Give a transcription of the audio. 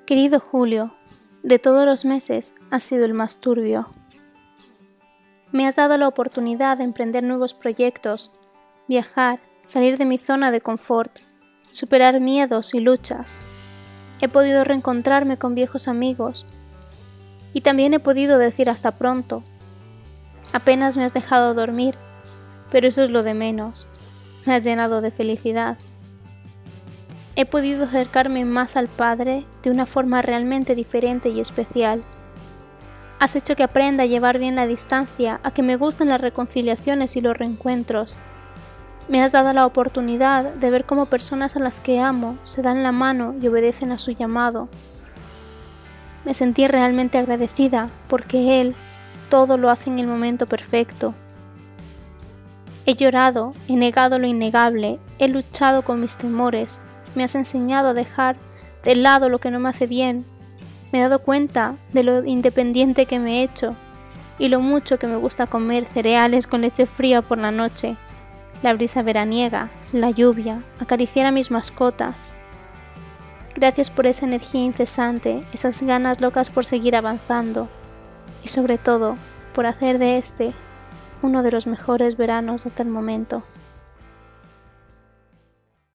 Querido Julio, de todos los meses has sido el más turbio. Me has dado la oportunidad de emprender nuevos proyectos, viajar, salir de mi zona de confort, superar miedos y luchas. He podido reencontrarme con viejos amigos y también he podido decir hasta pronto. Apenas me has dejado dormir, pero eso es lo de menos. Me has llenado de felicidad. He podido acercarme más al Padre de una forma realmente diferente y especial. Has hecho que aprenda a llevar bien la distancia, a que me gusten las reconciliaciones y los reencuentros. Me has dado la oportunidad de ver cómo personas a las que amo se dan la mano y obedecen a su llamado. Me sentí realmente agradecida porque Él todo lo hace en el momento perfecto. He llorado, he negado lo innegable, he luchado con mis temores, me has enseñado a dejar de lado lo que no me hace bien. Me he dado cuenta de lo independiente que me he hecho y lo mucho que me gusta comer cereales con leche fría por la noche, la brisa veraniega, la lluvia, acariciar a mis mascotas. Gracias por esa energía incesante, esas ganas locas por seguir avanzando y sobre todo por hacer de este uno de los mejores veranos hasta el momento.